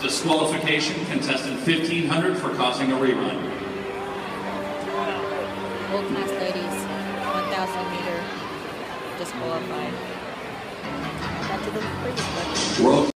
Disqualification, contestant 1500 for causing a rerun. World class ladies, 1,000 meter disqualified. Back to the previous question. World